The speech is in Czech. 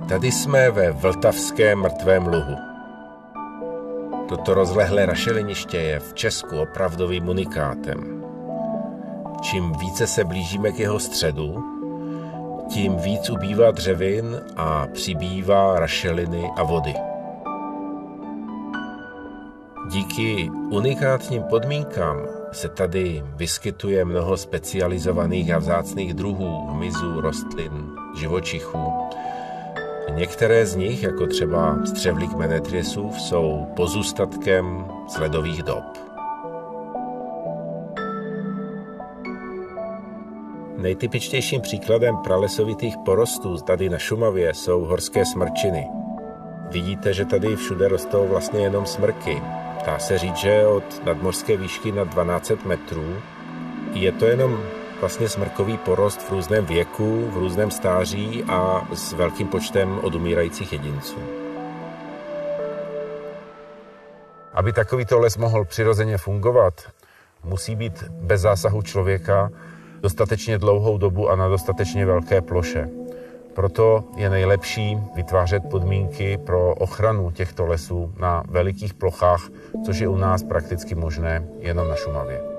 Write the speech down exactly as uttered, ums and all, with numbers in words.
Tady jsme ve Vltavském mrtvém luhu. Toto rozlehlé rašeliniště je v Česku opravdovým unikátem. Čím více se blížíme k jeho středu, tím víc ubývá dřevin a přibývá rašeliny a vody. Díky unikátním podmínkám se tady vyskytuje mnoho specializovaných a vzácných druhů hmyzu, rostlin, živočichů. Některé z nich, jako třeba střevlík menetriesův, jsou pozůstatkem z ledových dob. Nejtypičtějším příkladem pralesovitých porostů tady na Šumavě jsou horské smrčiny. Vidíte, že tady všude rostou vlastně jenom smrky. Dá se říct, že od nadmořské výšky na dvanáct set metrů je to jenom vlastně smrkový porost v různém věku, v různém stáří a s velkým počtem odumírajících jedinců. Aby takovýto les mohl přirozeně fungovat, musí být bez zásahu člověka dostatečně dlouhou dobu a na dostatečně velké ploše. Proto je nejlepší vytvářet podmínky pro ochranu těchto lesů na velikých plochách, což je u nás prakticky možné jenom na Šumavě.